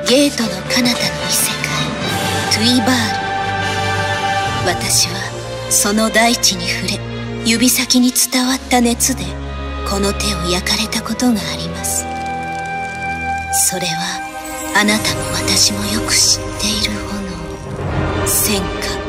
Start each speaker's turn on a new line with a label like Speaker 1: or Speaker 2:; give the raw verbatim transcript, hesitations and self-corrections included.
Speaker 1: ゲートの彼方の異世界トゥイバール。私はその大地に触れ、指先に伝わった熱でこの手を焼かれたことがあります。それはあなたも私もよく知っている炎、戦火。